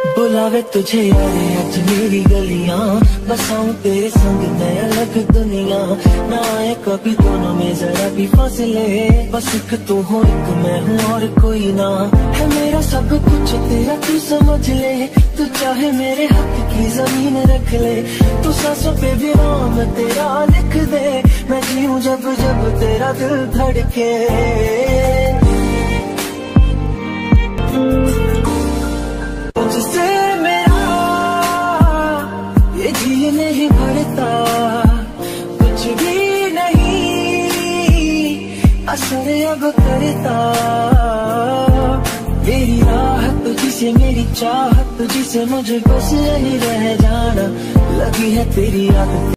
बुलावे तुझे यारे आज मेरी गलियां, बसाऊं तेरे संग मैं अलग दुनिया। ना आए कभी दोनों में जरा भी फासले, बस एक तू हो एक मैं हूँ और कोई ना। है मेरा सब कुछ तेरा तू समझ ले, तू चाहे मेरे हाथ की जमीन रख ले। तू सांसों पे भी नाम तेरा लिख दे, मैं जीऊं जब जब तेरा दिल धड़के। तुझसे मेरा ये जी नहीं भरता, कुछ भी नहीं असर अब करता। मेरी राहत तुझसे मेरी चाहत तुझसे, मुझे बस यही रह जाना। लगी है तेरी आदत